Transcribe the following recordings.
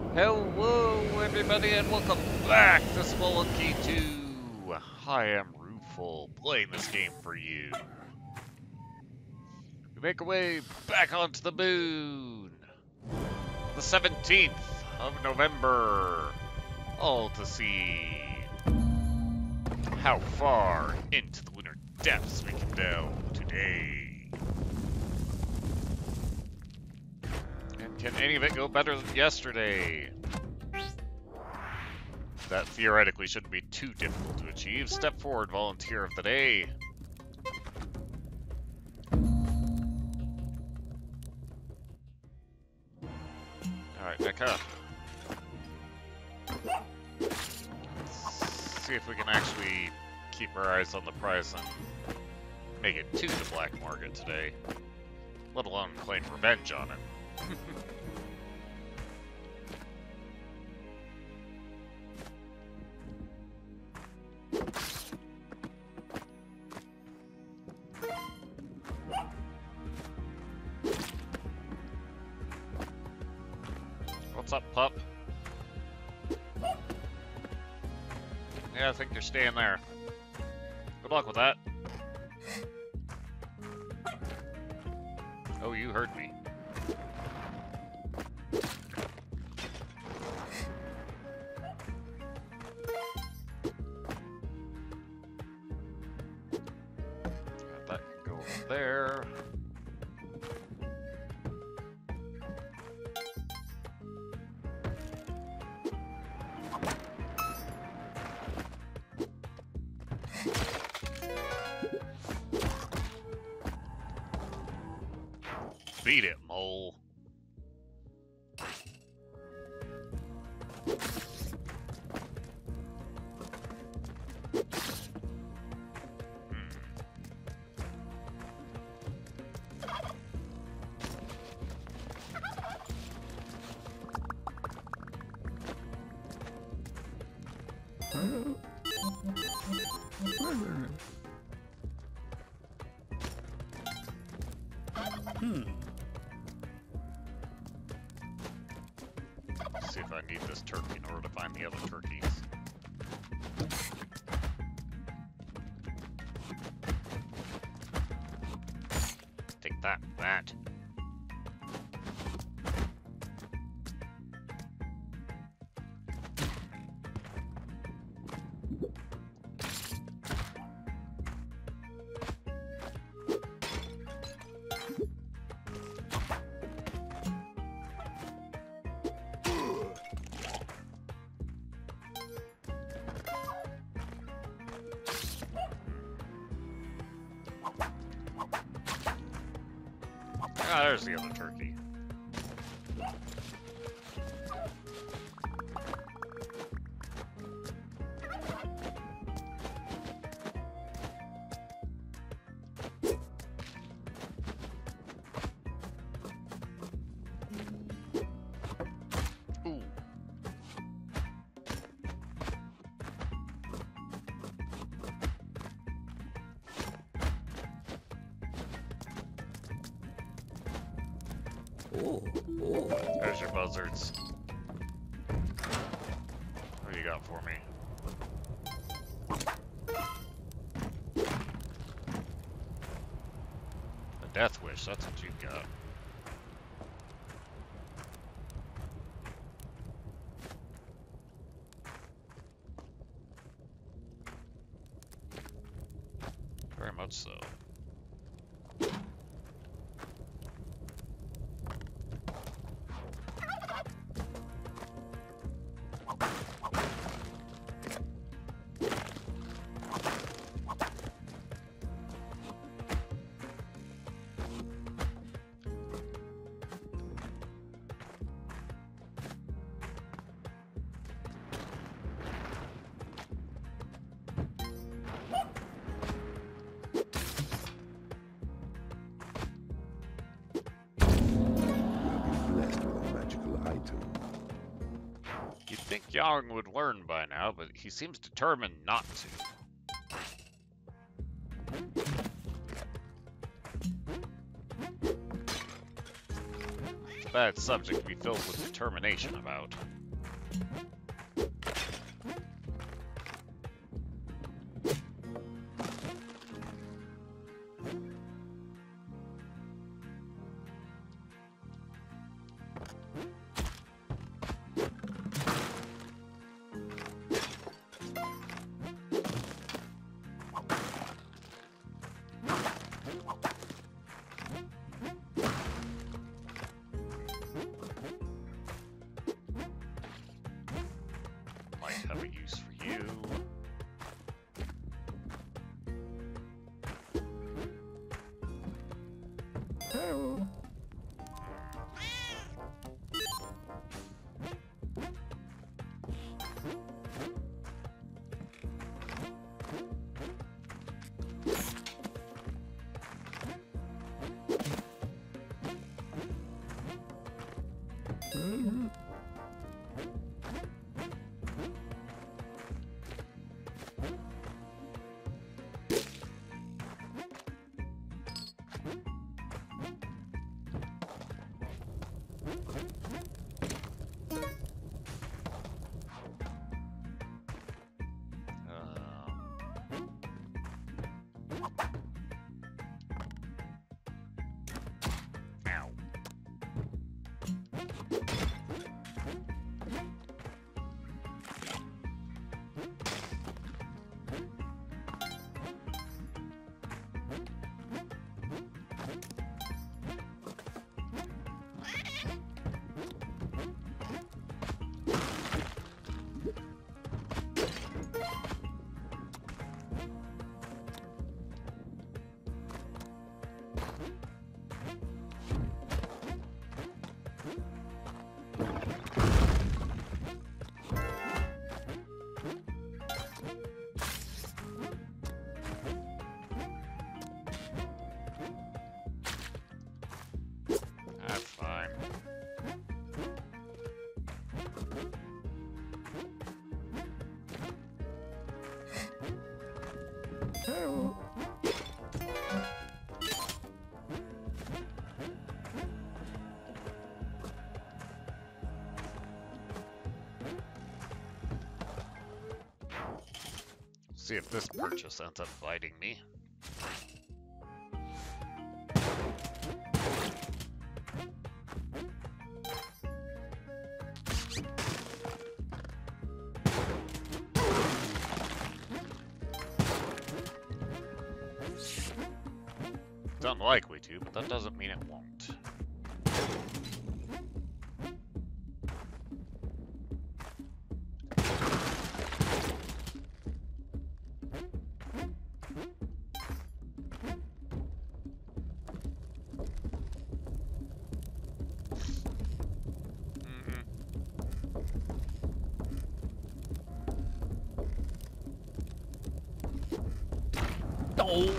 Hello, everybody, and welcome back to Spelunky 2. I am Rueful, playing this game for you. We make our way back onto the moon. The 17th of November. All to see how far into the lunar depths we can delve today. And can any of it go better than yesterday? That theoretically shouldn't be too difficult to achieve. Step forward, volunteer of the day. Alright, Nekka. Let's see if we can actually keep our eyes on the prize and make it to the black market today. Let alone claim revenge on it. What's up, pup? Yeah, I think you're staying there. Good luck with that. Oh, you heard me. That can go over there. Beat it, mole. See if I need this turkey in order to find the other turkeys. Take that, that. Ah, there's the other turkey. Ooh. There's your buzzards. What do you got for me? A death wish, that's what you've got. Very much so. You'd think Yang would learn by now, but he seems determined not to. It's a bad subject to be filled with determination about. Have a use for you. Ow. That's fine. See if this purchase ends up biting me. It's unlikely to, but that doesn't mean it won't. Oh!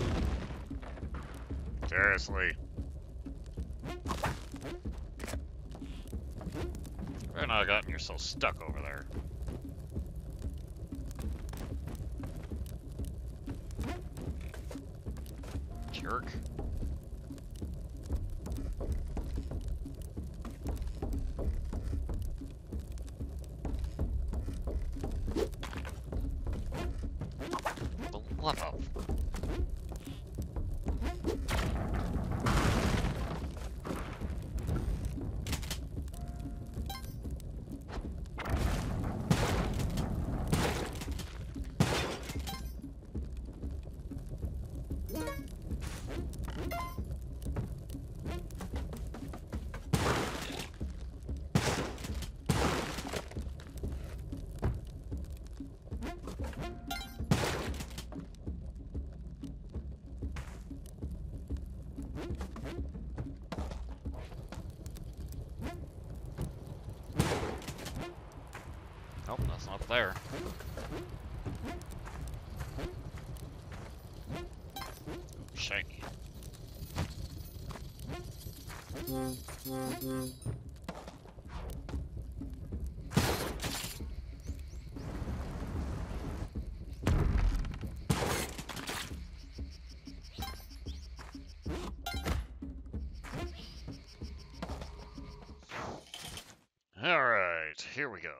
Seriously. You're not gotten yourself stuck over there. Jerk. The love of. Nope, that's not there. Ooh, shiny. Alright. Alright, here we go.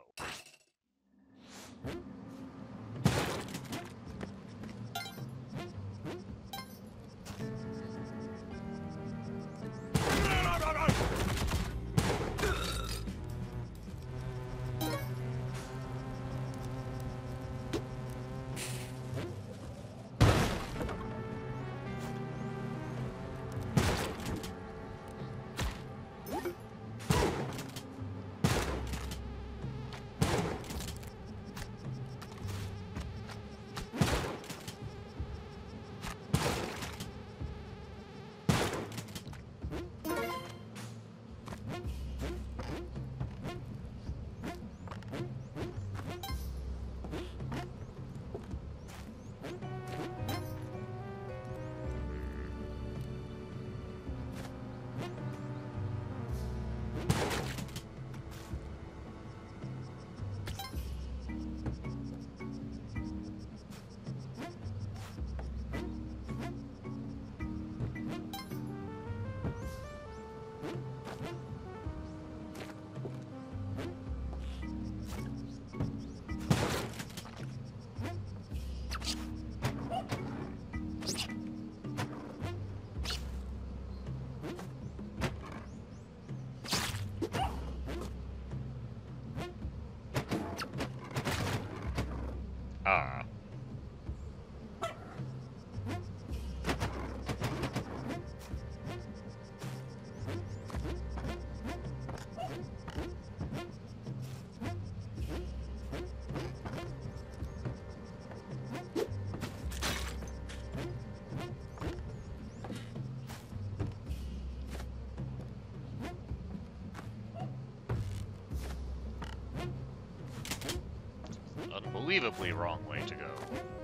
Ah. Unbelievably wrong way to go.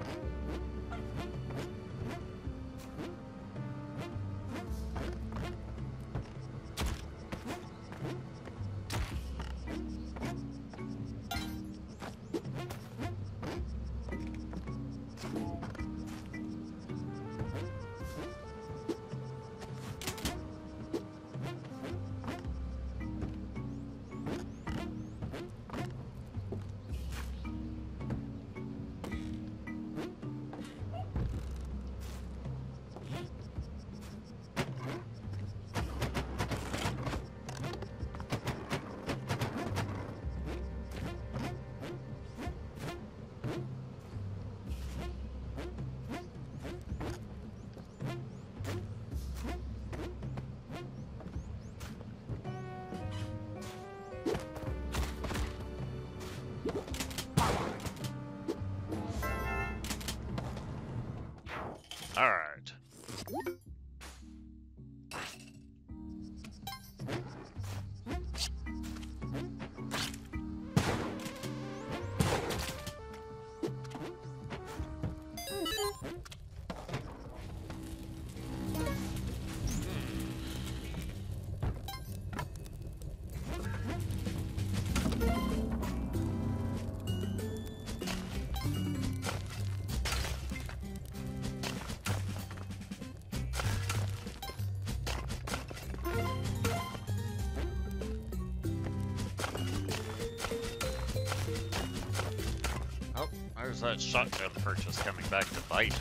All right. Oh, there's that shotgun purchase coming back to bite.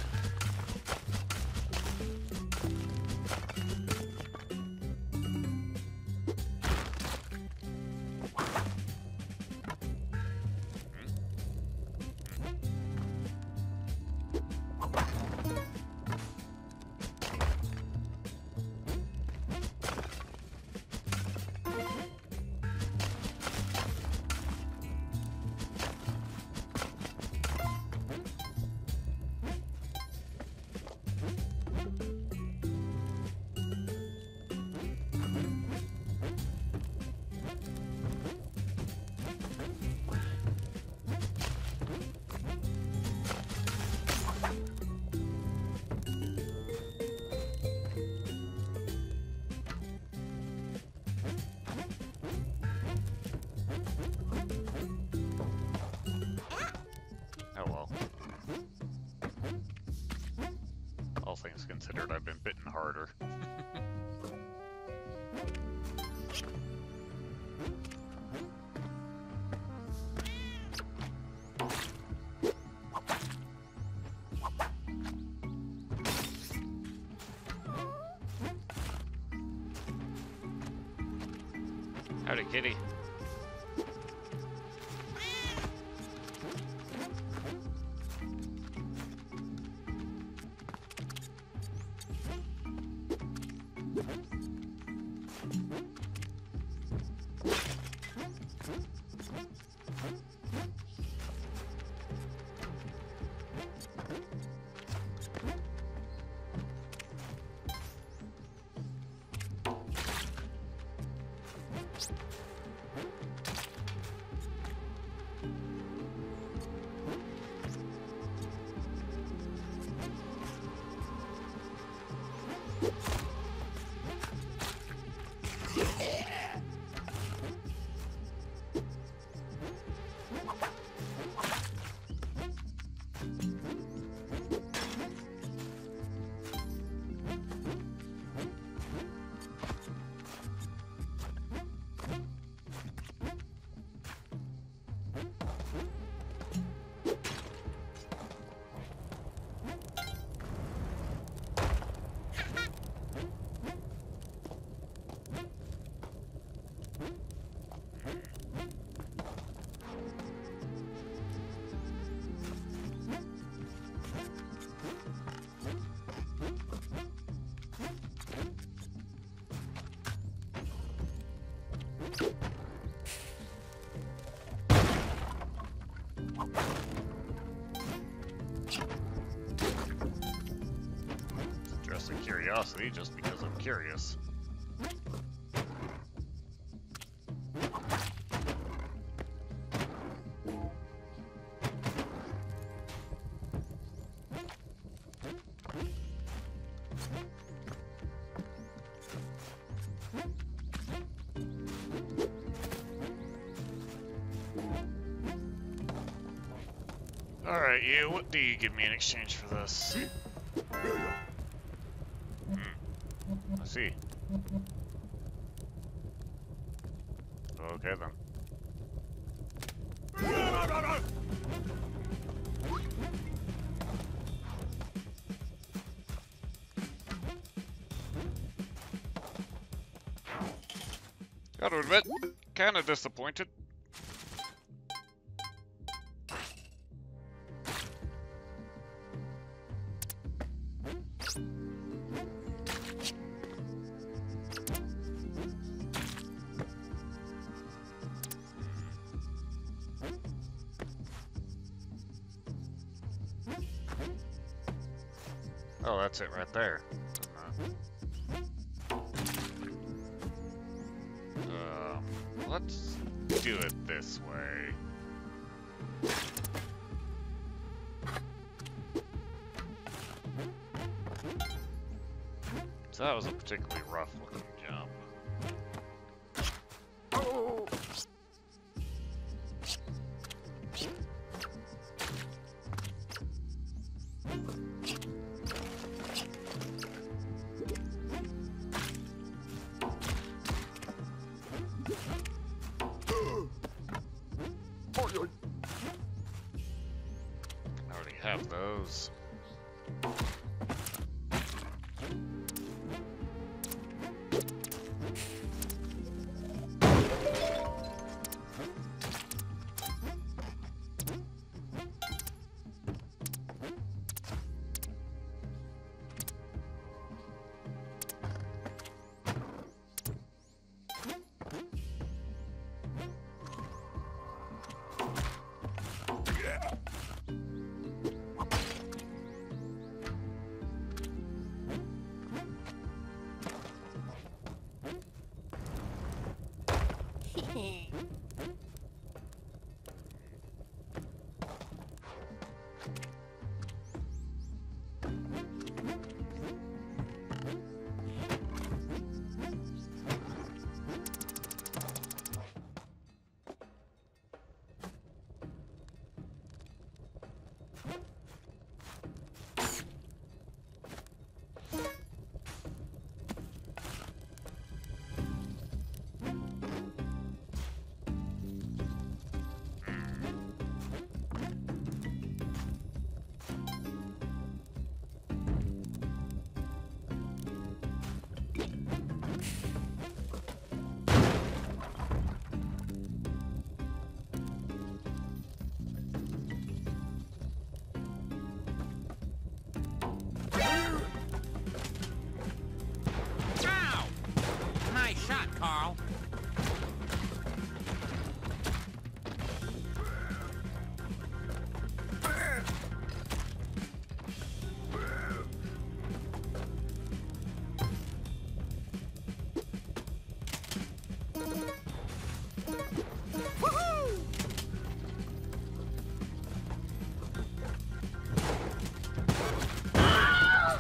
Oh well. All things considered, I've been bitten harder. Hey, kitty. Just a curiosity, just because I'm curious. Alright, you, what do you give me in exchange for this? I see. Okay then. Gotta admit, kinda disappointed. Oh, that's it right there. Let's do it this way. So that was a particularly rough looking jump. Oh! I already have those.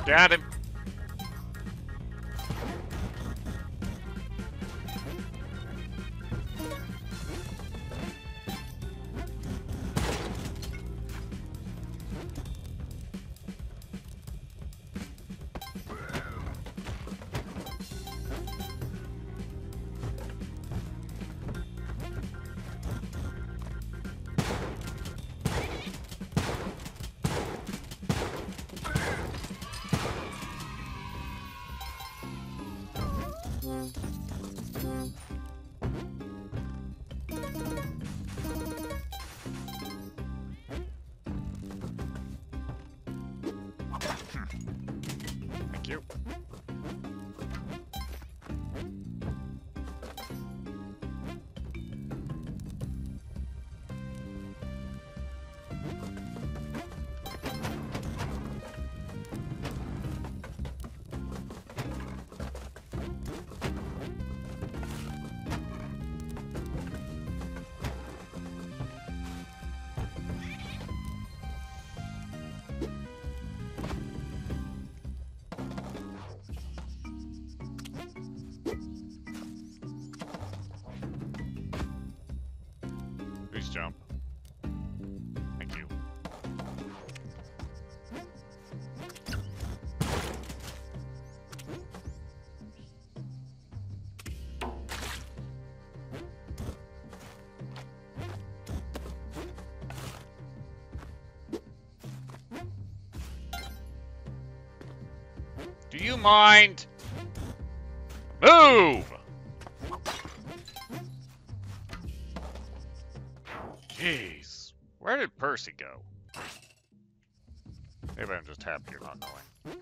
Got him. Thank you. Please jump. Thank you. Do you mind? Move! Jeez. Where did Percy go? Maybe I'm just happy you're not knowing.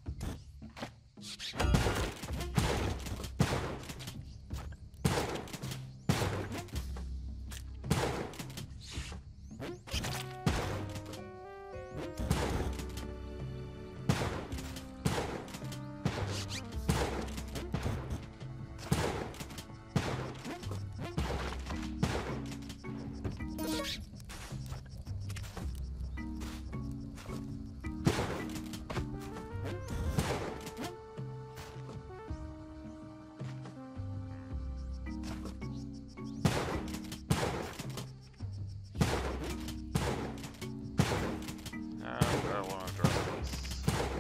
I want to address this.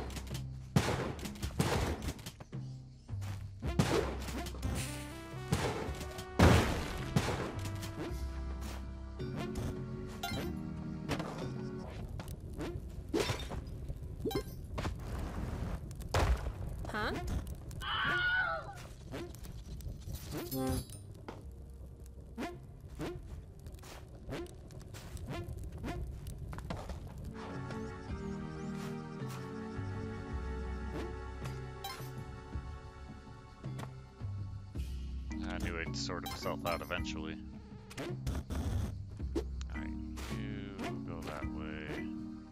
Huh? I knew he'd sort himself out eventually. Alright, you go that way.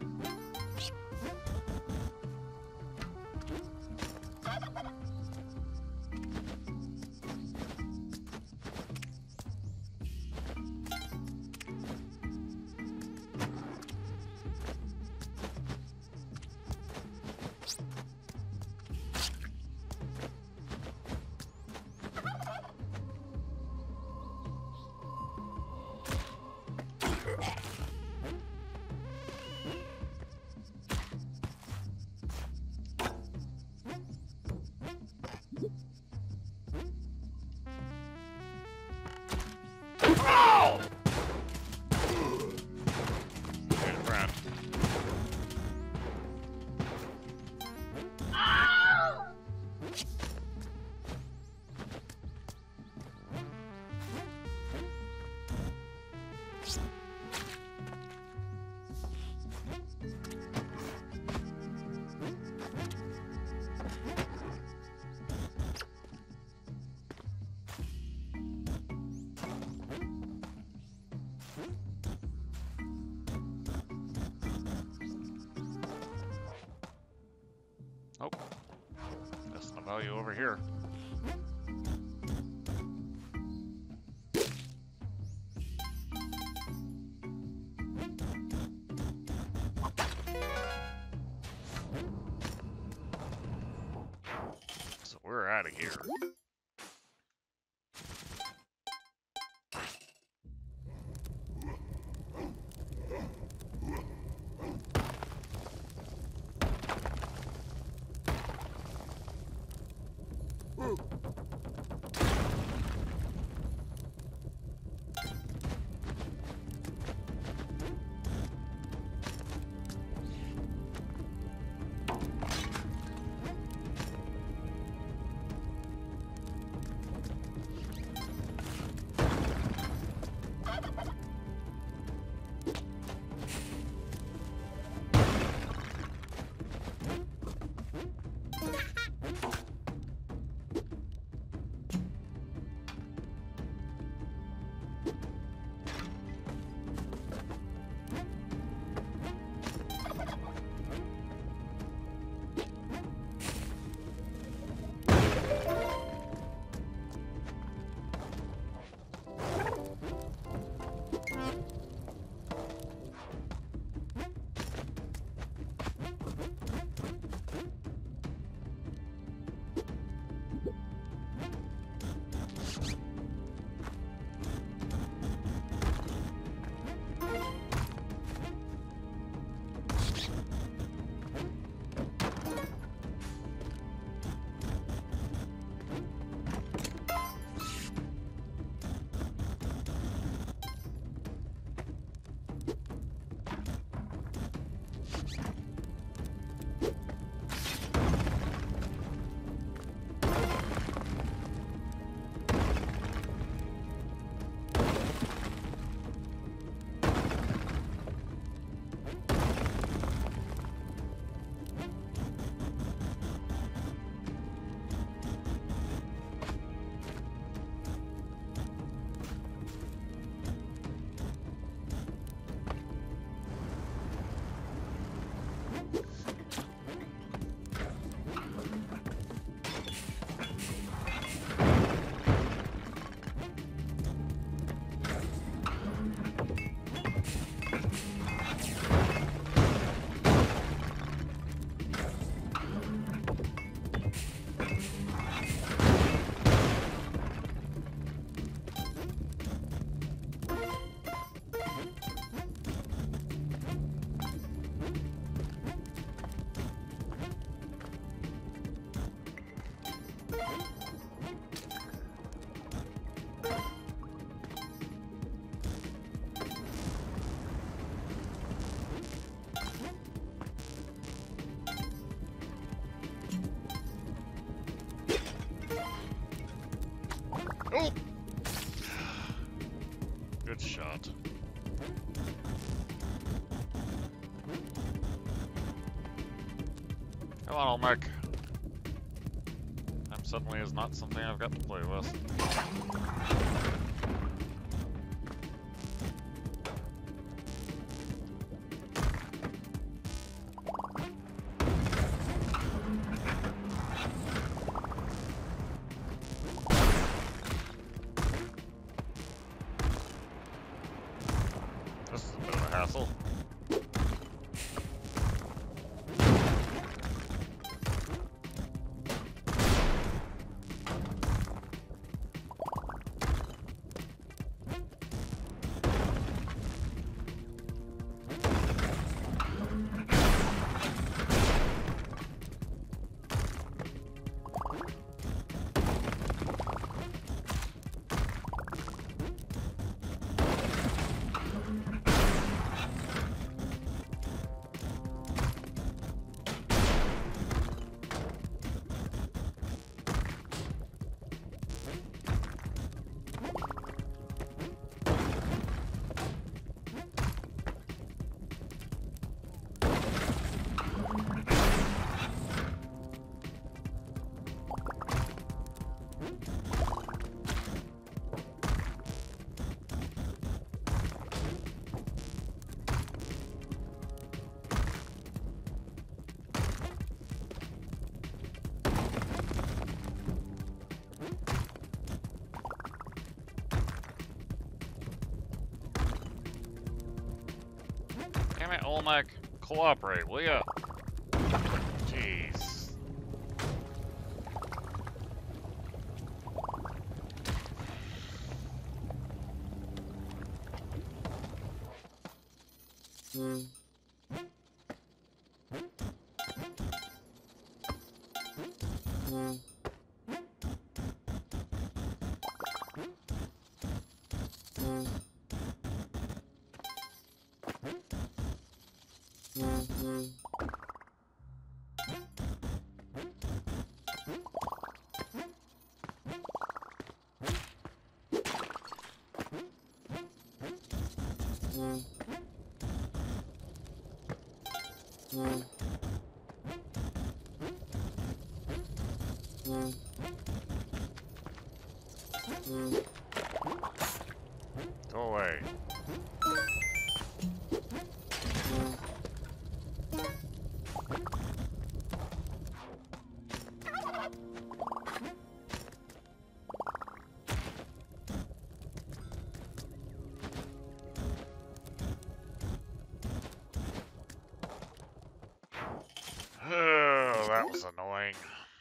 Good friend. Oh, that's the value over here. we're out of here. Oh! Good shot. Come on, Olmec. Time suddenly is not something I've got to play with. This is a bit of a hassle. Damn it, Olmec, cooperate, will ya? Jeez. Go away. Oh, that was annoying.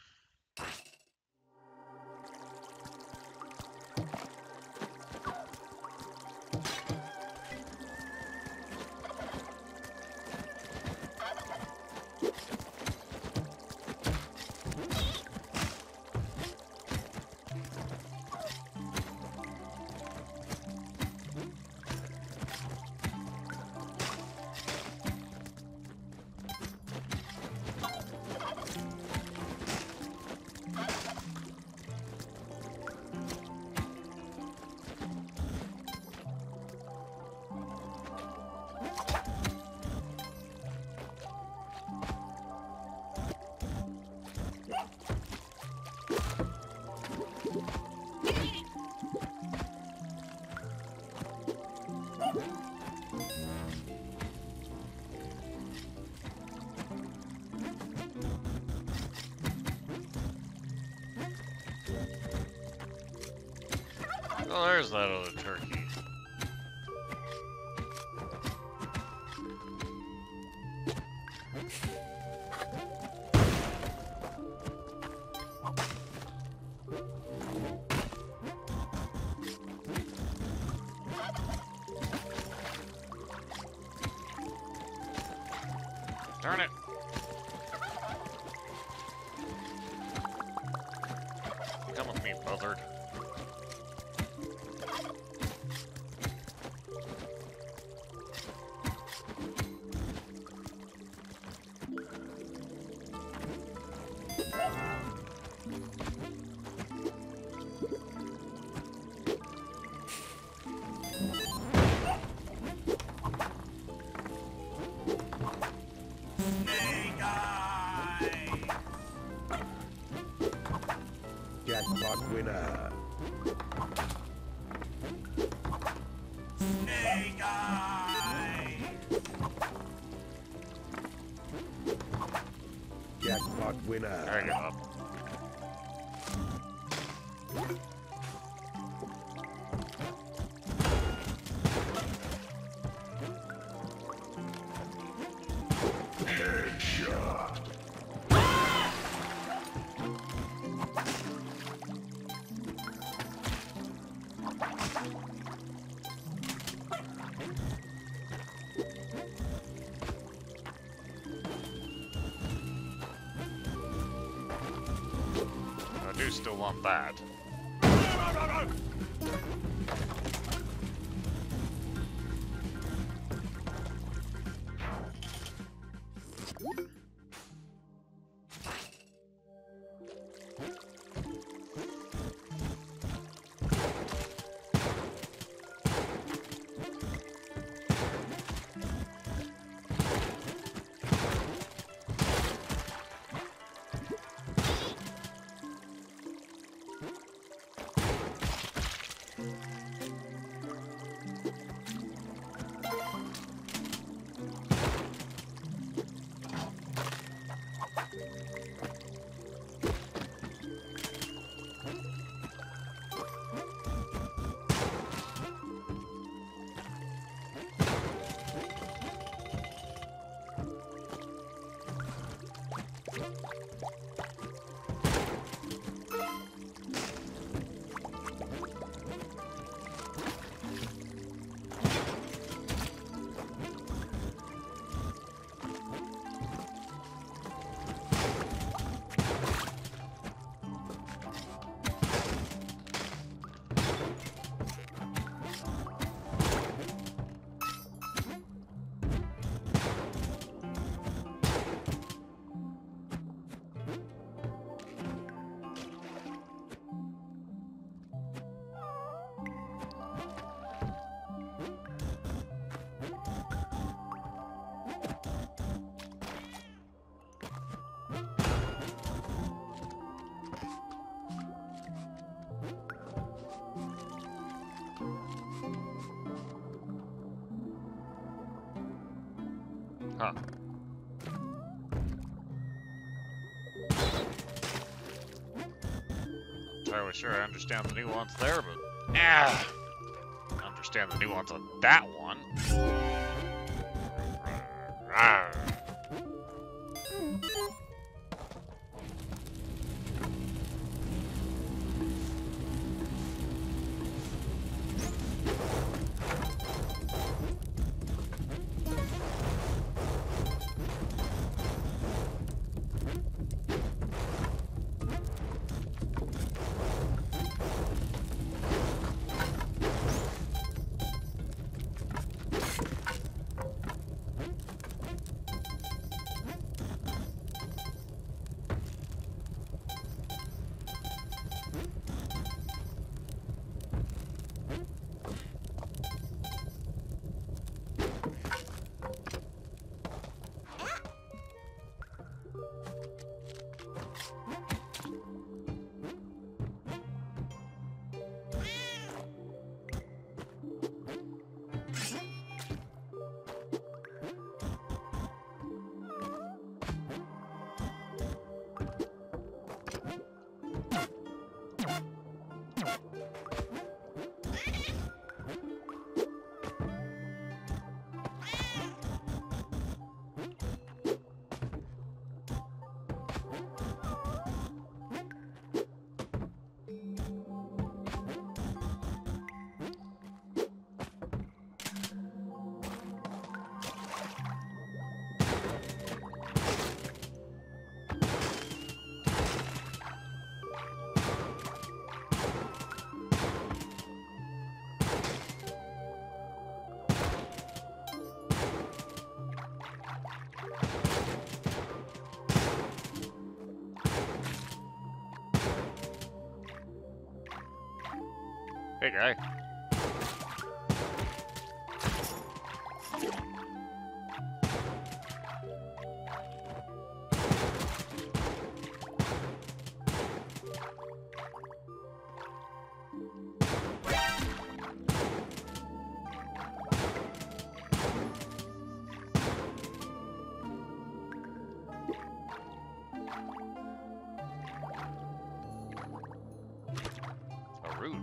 Oh, there's that other turkey. Darn it. Come with me, buzzard. Jackpot winner. Snake Eyes. Jackpot winner. There you go. Headshot. I do still want that. Huh. Entirely sure I understand the nuance there, but I understand the nuance on that one. Hey, guy. How rude.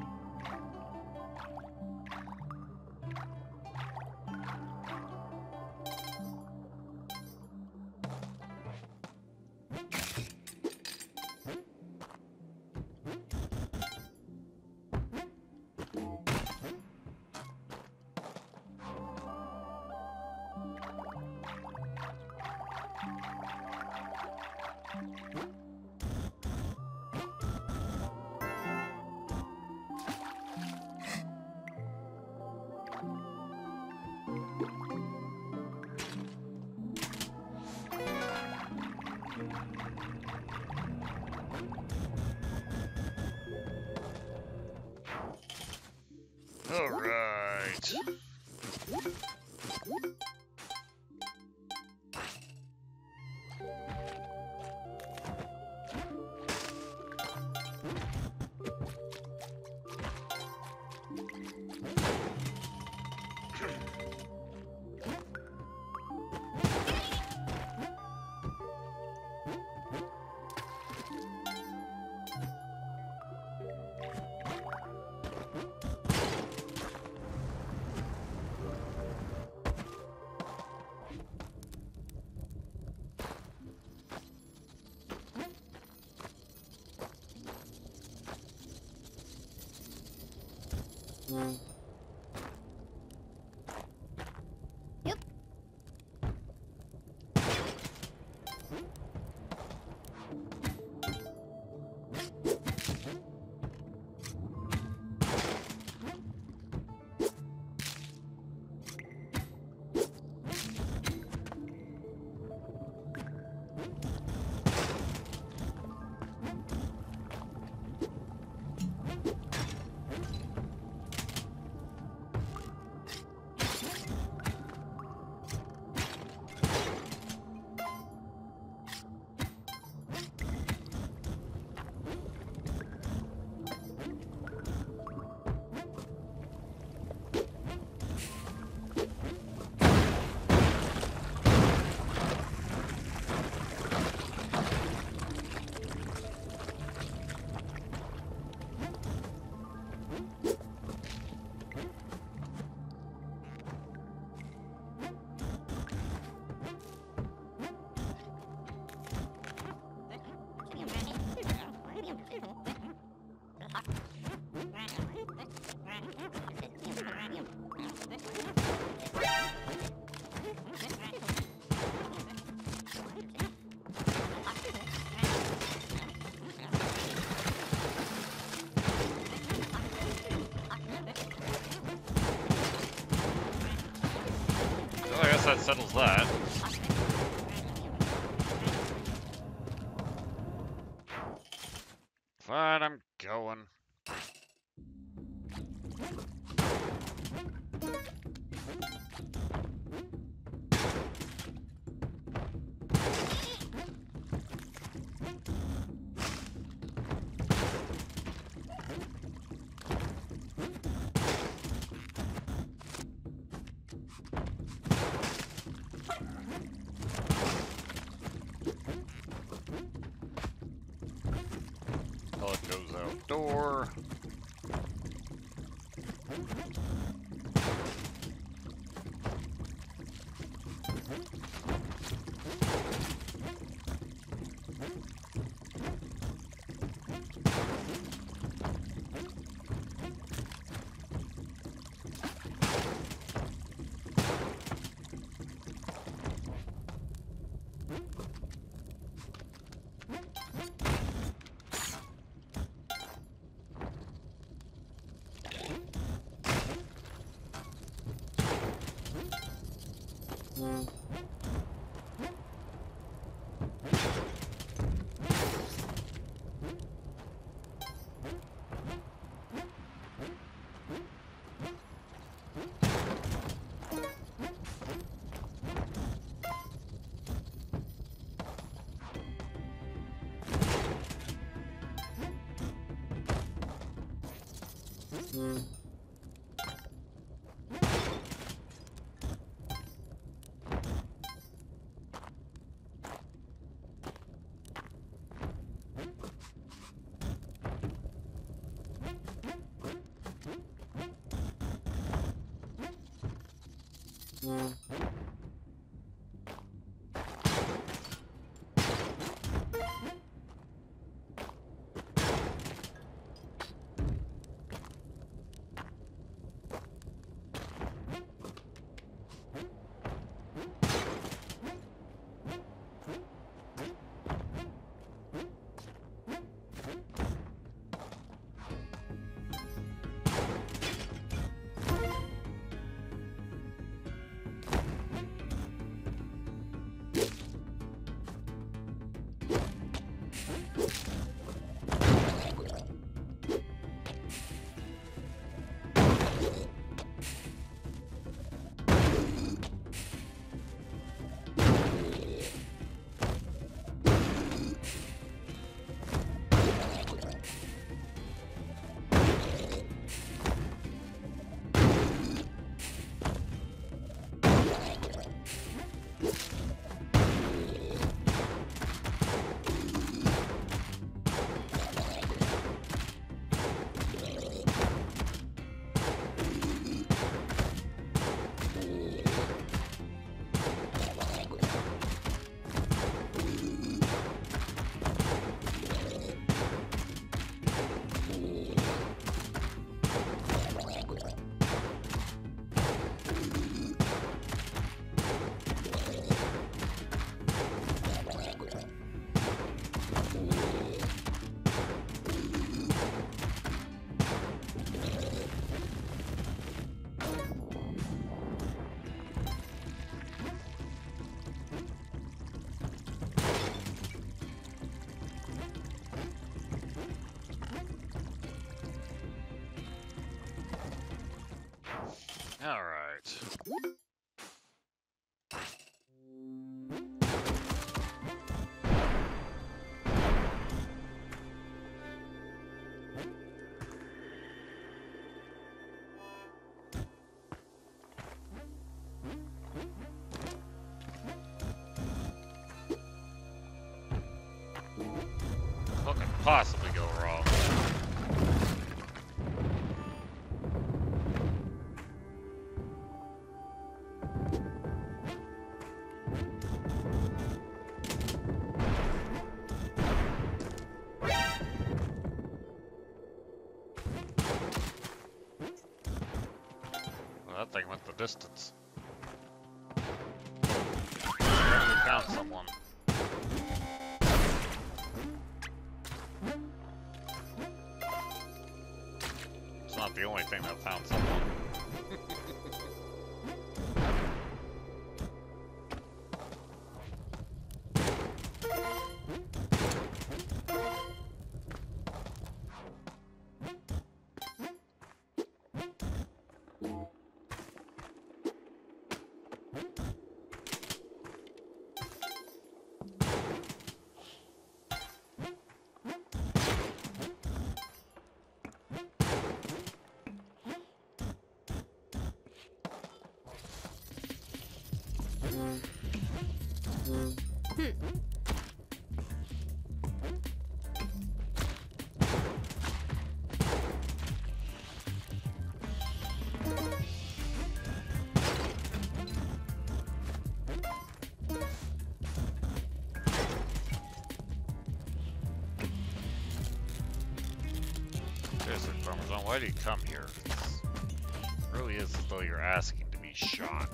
All right. Yep. that settles that. Fine, I'm going. Pellet goes outdoor. All right. What could possibly go wrong? Well, that thing went the distance. We found someone. It's not the only thing that found someone. Seriously, Parmesan, why do you come here? It really is as though you're asking to be shot.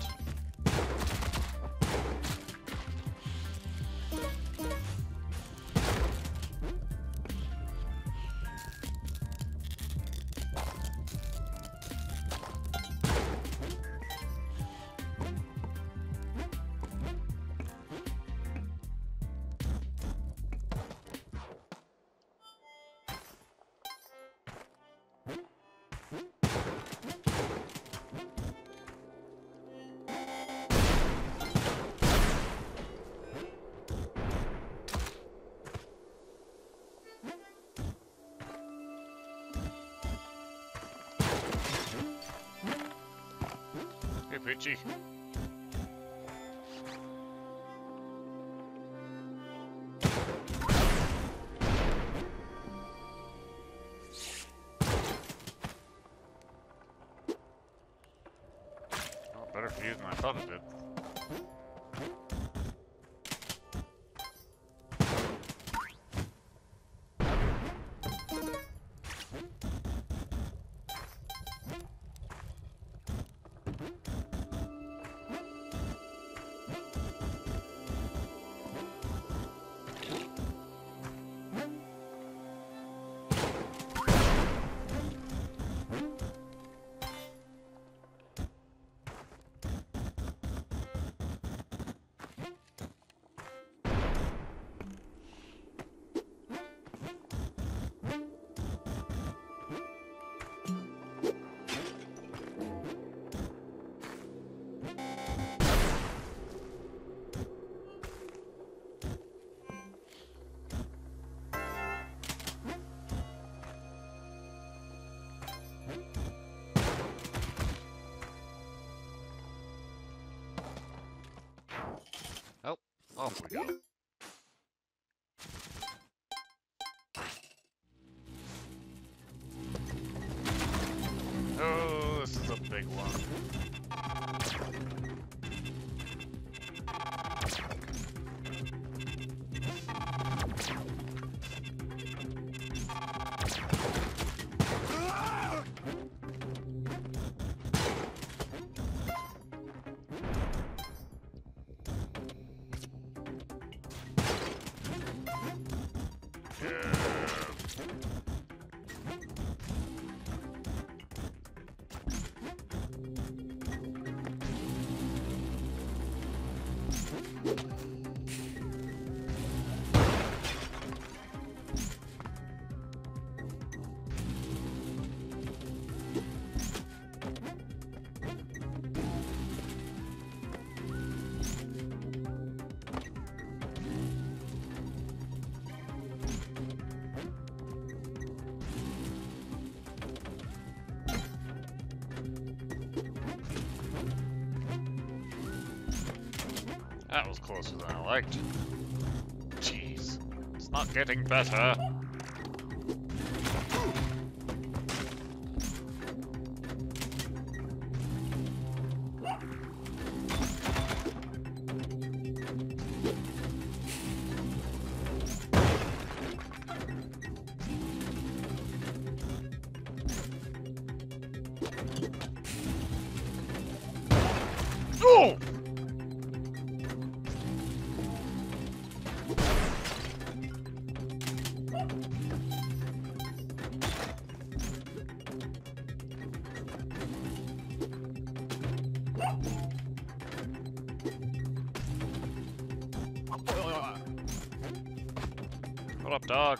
Hey, Peachy. Oh, better for you than I thought it did. Oh, off we go. Oh, this is a big one. That was closer than I liked. Jeez, it's not getting better. Oh! What up, dog?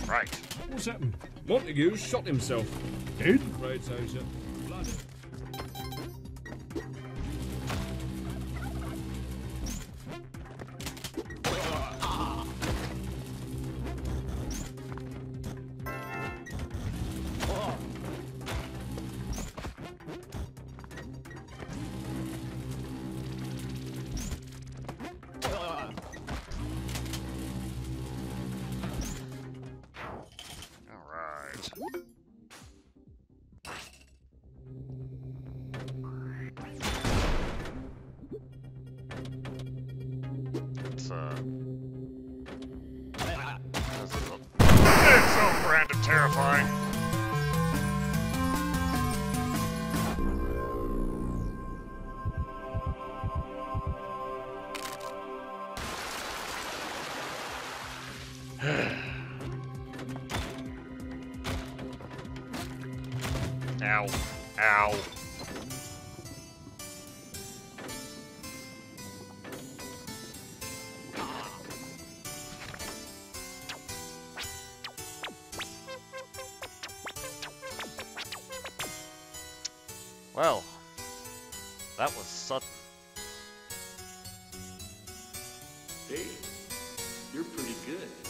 Right. What's happened? Montague shot himself. Dead? Right, so, sir. Blood. Alright. It's its own brand of terrifying. Ow. Ow. Well, that was sudden. Hey, you're pretty good.